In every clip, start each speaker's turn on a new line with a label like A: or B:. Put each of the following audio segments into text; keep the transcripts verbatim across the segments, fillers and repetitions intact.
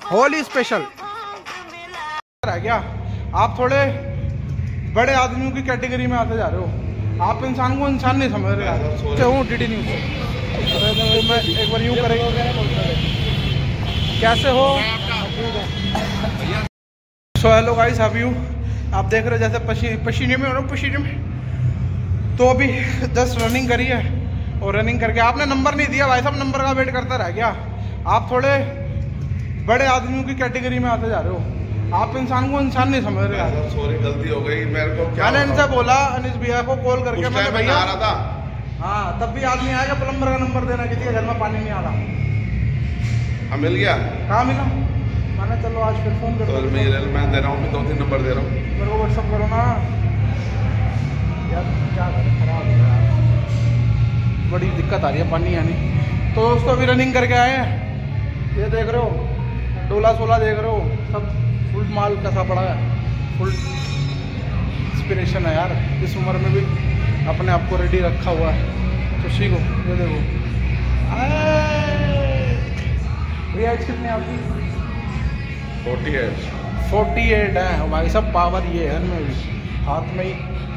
A: Holi special है क्या? आप थोड़े बड़े आदमियों की कैटेगरी में आते जा रहे हो। आप इंसान को इंसान नहीं समझ रहे यार। हूँ डी डी न्यूज़ से, मैं एक बार यूँ करेंगे। कैसे हो? So hello guys, how you? आप देख रहे हो जैसे पसी पसीने में हो रहा पसीने में। तो अभी जस्ट रनिंग करी है और रनिंग करके आपने नंबर नहीं दिया भाई साहब, नंबर का वेट करता रह गया। आप थोड़े बड़े आदमियों की कैटेगरी में आते जा रहे हो। आप इंसान को इंसान नहीं समझ रहे यार।
B: सॉरी, गलती हो गई मेरे को। क्या
A: मैंने इनसे बोला, अनिश भैया को कॉल करके, मैंने भैया
B: आ रहा था।
A: हाँ, तब भी आदमी आएगा प्लम्बर का नंबर देना, किसी के घर में पानी नहीं आ रहा।
B: हाँ, मिल गया।
A: कहाँ मिला? मैंने चलो आज फिर फोन कर।
B: तो मैं दे रहा हूँ, दो तीन नंबर दे रहा हूँ,
A: मेरे को व्हाट्सअप करो ना यार। क्या करें, खराब हो गया, बड़ी दिक्कत आ रही है पानी आने। तो दोस्तों अभी रनिंग करके आए हैं। ये देख रहे हो डोला सोला देख रहे हो, सब फुल माल कैसा पड़ा है। फुल इंस्पिरेशन है यार, इस उम्र में भी अपने आप को रेडी रखा हुआ है। तो सीखो, ये देखो भैया एज कितनी आपकी?
B: फोर्टी एट
A: फोर्टी एट है भाई सब। पावर ये है इनमें भी, हाथ में ही।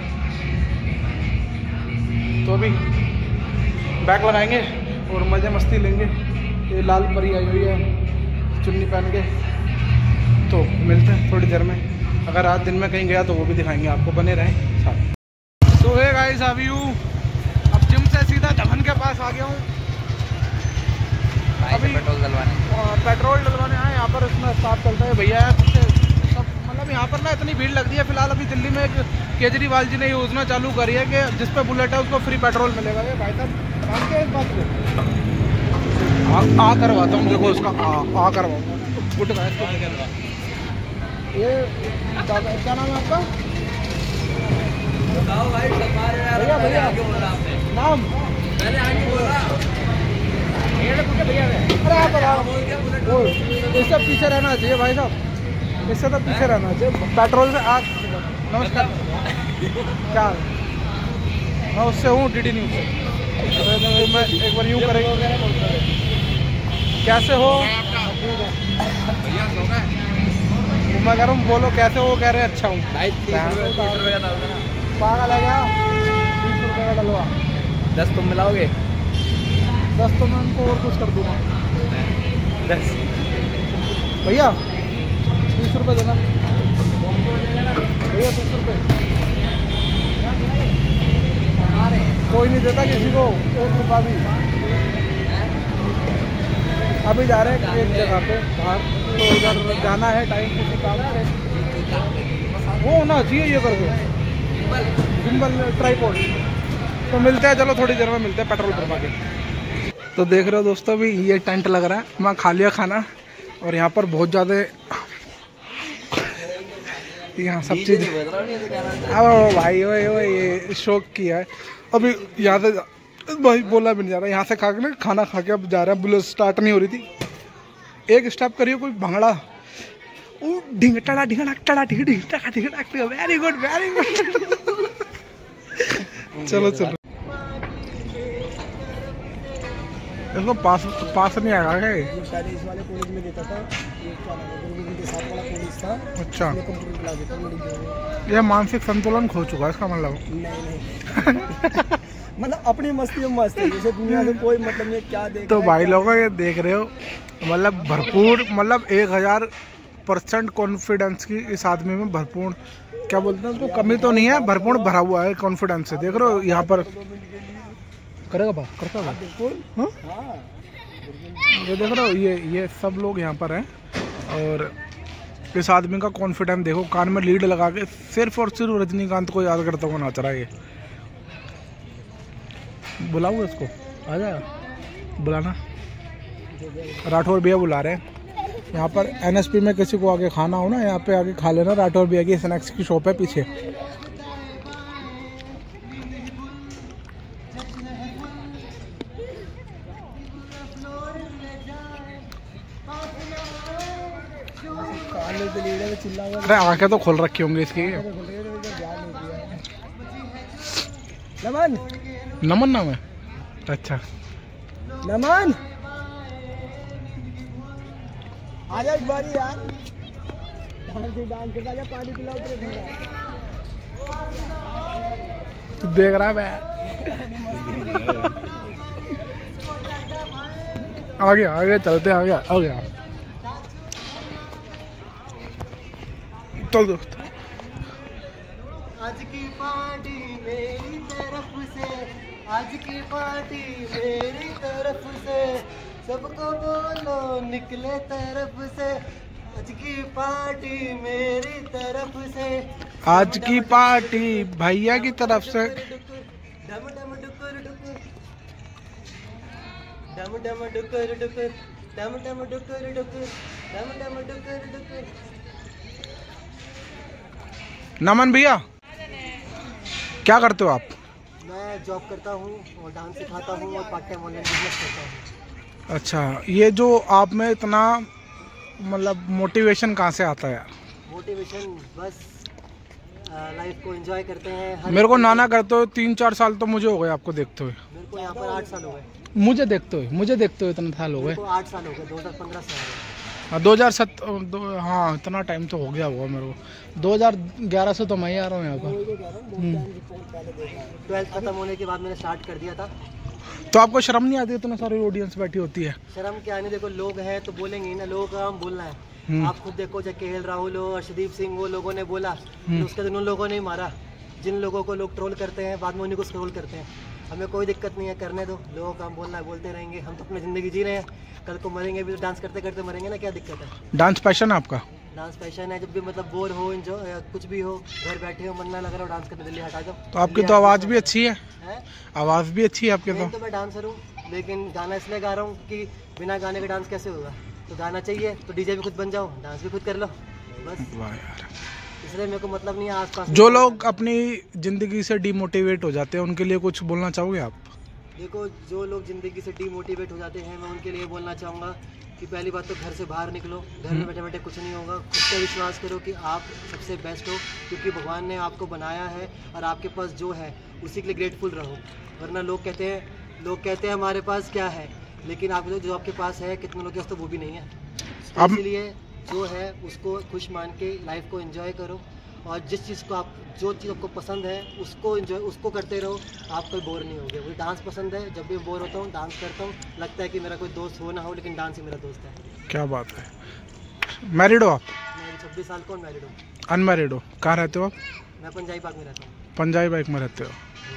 A: तो अभी बैक लगाएंगे और मज़े मस्ती लेंगे। ये लाल परी आई हुई है चुन्नी पहन के। तो मिलते हैं थोड़ी देर में। अगर आज दिन में कहीं गया तो वो भी दिखाएंगे आपको, बने रहें साथ। तो है गाइस, अभी यू अब जिम से सीधा धवन के पास आ गया हूँ। अभी पेट्रोल डलवाने पेट्रोल डलवाने आए यहाँ पर। इसमें स्टाफ चलता है भैया सब, मतलब यहाँ पर ना इतनी भीड़ लगती है। फिलहाल अभी दिल्ली में एक केजरीवाल जी ने योजना चालू करी है कि जिस पे बुलेट है उसको फ्री पेट्रोल मिलेगा। ये भाई साहब मान के इस बात को आ, आ करवाता हूँ, देखो उसका आ, आ करवाऊँगा। गुड गाइस, ये क्या नाम है आपका? भैया भैया नाम अरे आप बताओ। इससे पीछे रहना चाहिए भाई साहब, इससे तो पीछे रहना चाहिए। पेट्रोल से आज नमस्कार क्या मैं उससे हूँ डी डी न्यूज़ से, मैं एक बार यूँ करेंगे। कैसे हो? मैं कह रहा हूँ बोलो कैसे हो? कह रहे अच्छा हूँ। पागल है क्या? बीस रुपये का डलवा।
C: दस तुम मिलाओगे?
A: दस तो मैं उनको और कुछ कर दूँगा।
C: दस
A: भैया बीस रुपये देना भैया, बीस रुपये। कोई नहीं देता किसी को एक रुपया भी। अभी जा रहे हैं एक जगह पे बाहर, तो उधर जाना है टाइम किसी काम से। वो होना चाहिए ये कर दो गिम्बल ट्राइपॉड। तो मिलते हैं, चलो थोड़ी देर में मिलते हैं पेट्रोल भरवा के। तो देख रहे हो दोस्तों अभी ये टेंट लग रहा है, मैं खा लिया खाना। और यहाँ पर बहुत ज़्यादा यहाँ सब चीज़। अब भाई वो ये शौक किया है। अभी यहाँ से भाई बोला भी नहीं जा रहा, यहाँ से खा के ना खाना खा के अब जा रहा है। बुलेट स्टार्ट नहीं हो रही थी। एक स्टेप करिए कोई भंगड़ा, वो ढिंग टड़ा ढिंग टड़ा ढिंग ढिंग टड़ा ढिंग टड़ा। Very good very good. चलो चलो, इसको पास पास नहीं आएगा क्या? ये शायद इस वाले कॉलेज में देता था, ये क्या नाम है, गुरुकुल के साथ वाला कॉलेज था। अच्छा, कंप्यूटर क्लास देता। ये मानसिक संतुलन खो चुका है इसका मतलब। नहीं नहीं मतलब अपनी मस्ती में मस्त है, जैसे दुनिया से कोई मतलब नहीं। क्या देख तो भाई लोगों ये देख रहे हो, मतलब भरपूर, मतलब एक हजार परसेंट कॉन्फिडेंस की इस आदमी में भरपूर, क्या बोलते हैं उसको, कमी तो नहीं है, भरपूर भरा हुआ है कॉन्फिडेंस से। देख रहे हो यहाँ पर करेगा बात करता है बिल्कुल। ये देख रहे हो, ये ये सब लोग यहाँ पर हैं। और इस आदमी का कॉन्फिडेंस देखो, कान में लीड लगा के सिर्फ और सिर्फ रजनीकांत को याद करता हुआ नाच रहा है। ये बुलाऊँ इसको, आ जाएगा बुलाना। राठौर भैया बुला रहे हैं। यहाँ पर एन एस पी में किसी को आगे खाना हो ना, यहाँ पे आगे खा लेना। राठौर भैया की स्नैक्स की शॉप है पीछे। अरे आंखें तो खोल रखी होंगी इसकी। नमन नमन नाम है? अच्छा नमन
C: आजा एक बारी यार, डांस डांस के आजा, पानी पिलाओ तेरे घर।
A: तू देख रहा है मैं आ गया आ गया, चलते आ गया आ गया। चल दोस्त,
C: आज की पार्टी मेरी तरफ से, आज की पार्टी मेरी तरफ से, सबको बोलो निकले तरफ से, आज की पार्टी मेरी तरफ से,
A: आज की पार्टी भैया की तरफ से।
C: डम डम डुकुर डुकुर, डम डम डुकुर डुकुर, डम डम डुकुर डुकुर, डम डम डुकुर डुकुर।
A: नमन भैया, क्या करते हो आप?
C: मैं जॉब करता हूँ और डांस सिखाता हूँ और पार्ट टाइम ऑनलाइन बिजनेस करता हूँ।
A: अच्छा, ये जो आप में इतना मतलब मोटिवेशन कहाँ से आता है यार?
C: मोटिवेशन बस लाइफ को एंजॉय करते हैं। हर
A: मेरे को नाना करते हो तीन चार साल तो मुझे हो गए आपको देखते हुए।
C: मेरे को यहाँ पर आठ साल हो गए।
A: मुझे देखते हुए मुझे देखते हुए इतना साल हो गए।
C: मेरे को आठ साल हो गए, दो हज़ार पंद्रह से आ रहे हैं।
A: हाँ, दो हज़ार सत दो हाँ इतना टाइम तो हो गया होगा मेरे को। दो हज़ार ग्यारह से तो मैं ही आ रहा हूँ यहाँ पर।
C: ट्वेल्थ खत्म होने के बाद मैंने स्टार्ट कर दिया था।
A: तो आपको शर्म नहीं आती? इतना सारी ऑडियंस बैठी होती है।
C: शर्म क्या नहीं, देखो लोग हैं तो बोलेंगे ही ना, लोगों का काम बोलना है। आप खुद देखो, चाहे के एल राहुल हो, अर्शदीप सिंह, वो लोगों ने बोला तो उसके दिन उन लोगों ने ही मारा। जिन लोगों को लोग ट्रोल करते हैं बाद में उन्हीं को ट्रोल करते हैं। हमें कोई दिक्कत नहीं है, करने दो, लोगों का काम बोलना है, बोलते रहेंगे। हम तो अपनी ज़िंदगी जी रहे हैं, कल को मरेंगे भी तो डांस करते करते मरेंगे ना, क्या दिक्कत है?
A: डांस पैशन है आपका?
C: डांस पैशन है, जब भी मतलब बोर हो, इंजॉय कुछ भी हो, घर बैठे हो, मन ना लग रहा हो, डांस करने दिल्ली हटा जाओ।
A: तो आपकी तो आवाज़ भी अच्छी है,
C: है?
A: आवाज़ भी अच्छी है आपके
C: मैं
A: तो।
C: तो मैं डांसर हूँ, लेकिन गाना इसलिए गा रहा हूँ कि बिना गाने का डांस कैसे होगा? तो गाना चाहिए तो डीजे भी खुद बन जाओ, डांस भी खुद कर लो, बस।
A: वाह यार,
C: इसलिए मेरे को मतलब नहीं है आसपास
A: जो लोग अपनी ज़िंदगी से डिमोटिवेट हो जाते हैं उनके लिए कुछ बोलना चाहोगे आप?
C: देखो, जो लोग ज़िंदगी से डीमोटिवेट हो जाते हैं, मैं उनके लिए बोलना चाहूँगा कि पहली बात तो घर से बाहर निकलो। घर में बैठे बैठे कुछ नहीं होगा। खुद पे विश्वास करो कि आप सबसे बेस्ट हो, क्योंकि भगवान ने आपको बनाया है और आपके पास जो है उसी के लिए ग्रेटफुल रहो। वरना लोग कहते हैं लोग कहते हैं हमारे पास क्या है, लेकिन आप जो आपके पास है, कितने लोग के पास तो वो भी नहीं है। तो
A: अब
C: इसलिए जो है उसको खुश मान के लाइफ को एंजॉय करो, और जिस चीज़ को आप जो चीज़ आपको पसंद है उसको एंजॉय उसको करते रहो, आप कोई बोर नहीं होगे। मुझे डांस पसंद है, जब भी बोर होता हूँ डांस करता हूँ। लगता है कि मेरा कोई दोस्त हो ना हो, लेकिन डांस ही मेरा दोस्त है।
A: क्या बात है। मैरिड हो आप?
C: मैं छब्बीस साल का मैरिड हूँ।
A: अनमैरिड हो? कहाँ रहते हो आप?
C: मैं पंजाबी बाग में रहता हूँ।
A: पंजाबी बाइक में रहते हो?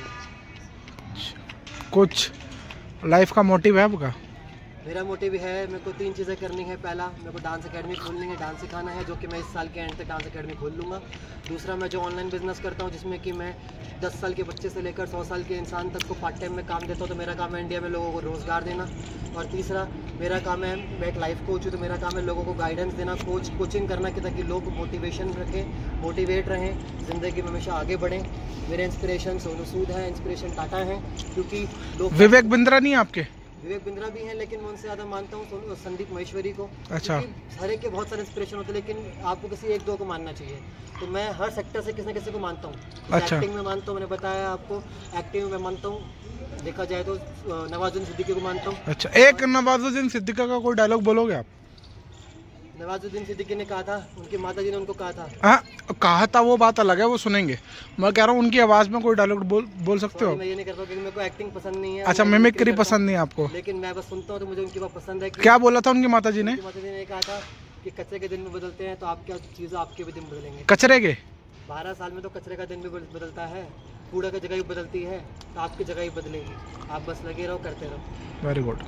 A: कुछ लाइफ का मोटिव है आपका?
C: मेरा मोटिव है, मेरे को तीन चीज़ें करनी है। पहला, मेरे को डांस एकेडमी खोलनी है, डांस सिखाना है, जो कि मैं इस साल के एंड तक डांस एकेडमी खोल लूँगा। दूसरा, मैं जो ऑनलाइन बिजनेस करता हूँ, जिसमें कि मैं दस साल के बच्चे से लेकर सौ साल के इंसान तक को पार्ट टाइम में काम देता हूँ, तो मेरा काम है इंडिया में लोगों को रोज़गार देना। और तीसरा, मेरा काम है, मैं एक लाइफ कोच हूँ, तो मेरा काम है लोगों को गाइडेंस देना, कोच कोचिंग करना, कि ताकि लोग मोटिवेशन रखें, मोटिवेट रहें, ज़िंदगी में हमेशा आगे बढ़ें। मेरे इंस्पिरेशन सोनू सूद हैं, इंस्पिरेशन टाटा हैं, क्योंकि लोग
A: विवेक बिंद्रा नहीं है आपके?
C: विवेक बिंद्रा भी हैं, लेकिन मैं उनसे ज़्यादा मानता हूँ संदीप महेश्वरी को।
A: अच्छा।
C: हर एक के बहुत सारे इंस्पिरेशन होते हैं, लेकिन आपको किसी एक दो को मानना चाहिए। तो मैं हर सेक्टर से किसी न किसी को मानता हूँ।
A: अच्छा।
C: एक्टिंग में मानता हूँ, मैंने बताया आपको, एक्टिंग में मानता हूँ। देखा जाए तो नवाजुद्दीन सिद्दीकी को मानता हूँ।
A: अच्छा, एक नवाजुद्दीन सिद्दीकी का कोई डायलॉग बोलोगे आप?
C: नवाजुद्दीन सिद्दीकी ने कहा था, उनकी माता जी ने उनको कहा था।
A: हाँ, कहा था वो बात अलग है, वो सुनेंगे। मैं कह रहा हूँ उनकी आवाज़ में कोई डायलॉग बोल बोल सकते हो?
C: मैं ये नहीं कर पाऊँ क्योंकि मेरे को एक्टिंग पसंद नहीं है।
A: अच्छा, मिमिक्री पसंद नहीं है आपको?
C: लेकिन मैं बस सुनता हूँ तो मुझे उनकी बात पसंद है।
A: क्या बोला था उनकी माता जी ने?
C: माता जी ने कहा था कि कचरे के दिन में बदलते हैं, तो आपकी चीज़ें आपके भी दिन बदलेंगे।
A: कचरे के?
C: बारह साल में तो कचरे का दिन भी बदलता है, कूड़ा की जगह भी बदलती है, तो आपकी जगह ही बदलेगी। आप बस लगे रहो, करते रहो।
A: Very good,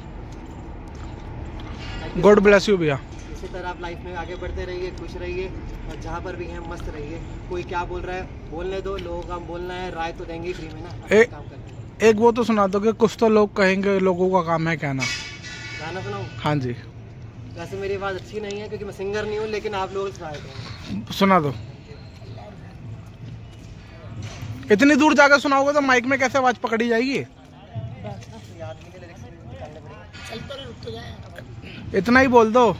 A: god bless you भैया।
C: इसी तरह आप लाइफ में आगे बढ़ते रहिए, खुश रहिए, और जहाँ पर भी हैं मस्त रहिए। कोई क्या बोल रहा है बोलने दो, लोगों का बोलना है, राय तो देंगे ही फ्री में ना,
A: ए,
C: काम करते।
A: एक वो तो सुना दो कि कुछ तो लोग कहेंगे, लोगों का काम है कहना।
C: गाना सुनाऊँ?
A: हाँ जी।
C: वैसे मेरी आवाज़ अच्छी नहीं है क्योंकि मैं सिंगर नहीं हूँ, लेकिन आप लोग सुनाए थे।
A: सुना दो। इतनी दूर जाकर सुनाओगे तो माइक में कैसे आवाज पकड़ी जाएगी? इतना ही बोल दो।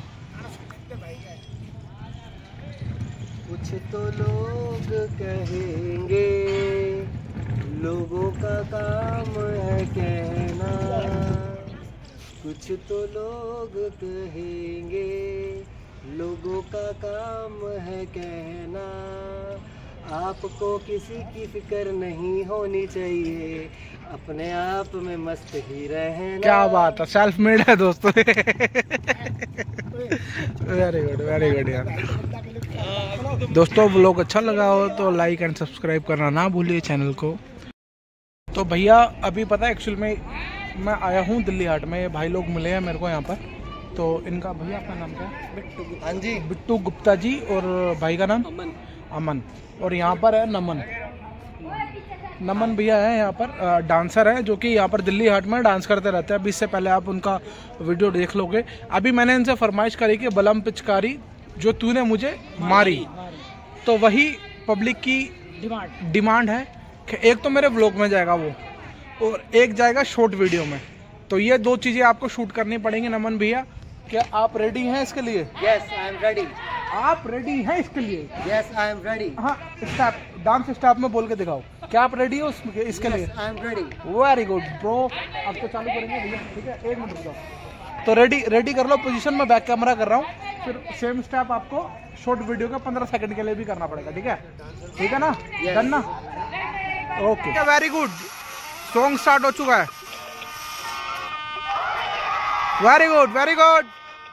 C: कुछ तो लोग कहेंगे, लोगों का काम है कहना। कुछ तो लोग कहेंगे, लोगों का काम है कहना, आपको किसी की फिक्र नहीं होनी चाहिए, अपने आप में मस्त ही रहना।
A: क्या बात है, सेल्फ मेड है दोस्तों। वेरी गुड वेरी गुड यार। दोस्तों व्लॉग अच्छा लगा हो तो लाइक एंड सब्सक्राइब करना ना भूलिए चैनल को। तो भैया अभी पता है एक्चुअल में मैं आया हूँ दिल्ली हाट में, ये भाई लोग मिले हैं मेरे को यहाँ पर। तो इनका, भैया आपका नाम क्या है?
C: बिट्टू। हाँ जी,
A: बिट्टू गुप्ता जी। और भाई का नाम
C: अमन।
A: अमन। और यहाँ पर है नमन। नमन भैया है यहाँ पर, डांसर है जो कि यहाँ पर दिल्ली हाट में डांस करते रहते हैं। अभी इससे पहले आप उनका वीडियो देख लोगे। अभी मैंने इनसे फरमाइश करी कि बलम पिचकारी जो तूने मुझे मारी, तो वही पब्लिक की डिमांड डिमांड है कि एक तो मेरे व्लॉग में जाएगा वो, और एक जाएगा शॉर्ट वीडियो में। तो ये दो चीज़ें आपको शूट करनी पड़ेंगी। नमन भैया क्या आप रेडी हैं इसके लिए?
C: Yes I am ready.
A: आप रेडी हैं इसके लिए?
C: Yes I am ready.
A: हाँ, स्टेप डांस स्टेप में बोल के दिखाओ, क्या आप रेडी हो इसके लिए?
C: I am ready.
A: Very good bro. अब तो चालू करेंगे भैया, ठीक है? एक मिनट रुको। तो रेडी रेडी कर लो पोजीशन में, बैक कैमरा कर रहा हूँ। फिर सेम स्टेप आपको शॉर्ट वीडियो का पंद्रह सेकंड के लिए भी करना पड़ेगा, ठीक है? ठीक है ना? डन ना? Okay very good. Song start हो चुका है। Very good very good.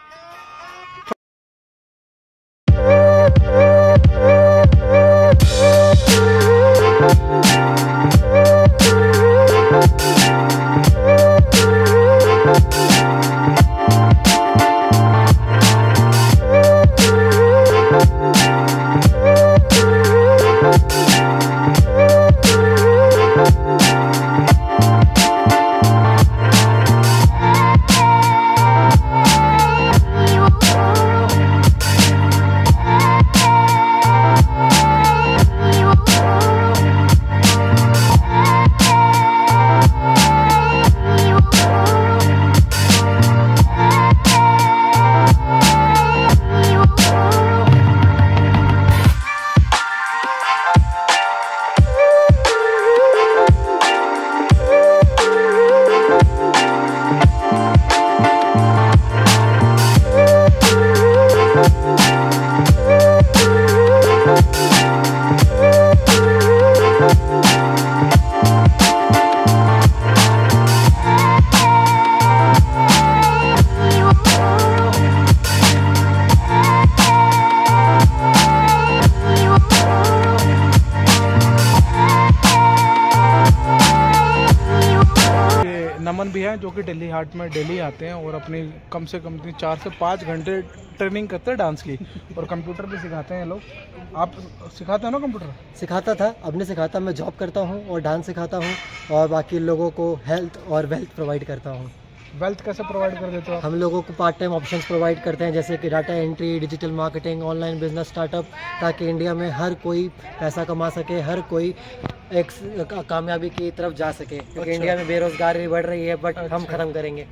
A: Naman भी हैं जो कि दिल्ली हाट में डेली आते हैं और अपनी कम से कम चार से पाँच घंटे ट्रेनिंग करते हैं डांस की, और कंप्यूटर भी सिखाते हैं लोग। आप सिखाते हैं ना कंप्यूटर?
C: सिखाता था, अब नहीं सिखाता। मैं जॉब करता हूँ और डांस सिखाता हूँ, और बाकी लोगों को हेल्थ और वेल्थ प्रोवाइड करता हूँ।
A: वेल्थ कैसे प्रोवाइड कर देते हो?
C: हम लोगों को पार्ट टाइम ऑप्शंस प्रोवाइड करते हैं, जैसे कि data entry, digital marketing, online business startup, ताकि इंडिया में हर कोई पैसा कमा सके, हर कोई एक कामयाबी की तरफ जा सके, क्योंकि अच्छा। इंडिया में बेरोजगारी बढ़ रही है, बट अच्छा। हम खत्म करेंगे।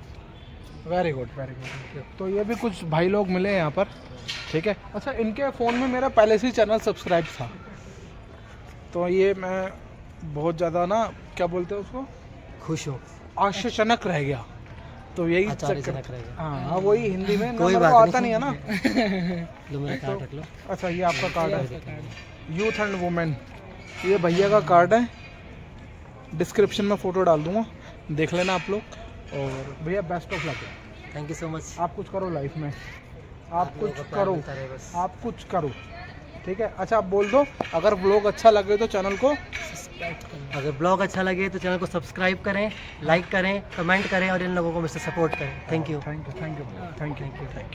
A: Very good very good. तो ये भी कुछ भाई लोग मिले हैं यहाँ पर, ठीक है? अच्छा, इनके फ़ोन में मेरा पहले से ही चैनल सब्सक्राइब था, तो ये मैं बहुत ज़्यादा ना, क्या बोलते हैं उसको,
C: खुश हूँ,
A: आश्चर्यजनक रह गया। तो यही हाँ, वही हिंदी में
C: कोई बात
A: आता नहीं है ना।
C: लो मेरा कार्ड रख लो।
A: अच्छा, ये आपका कार्ड है, यूथ एंड वुमेन। ये भैया का कार्ड है, डिस्क्रिप्शन में फ़ोटो डाल दूंगा, देख लेना आप लोग। और भैया best of luck.
C: Thank you so much.
A: आप कुछ करो लाइफ में, आप कुछ करो, आप कुछ करो, ठीक है? अच्छा, आप बोल दो, अगर ब्लॉग अच्छा लगे तो चैनल को
C: अगर ब्लॉग अच्छा लगे तो चैनल को सब्सक्राइब करें, लाइक करें, कमेंट करें, और इन लोगों को मुझसे सपोर्ट करें। Thank you
A: thank you thank you thank you thank you.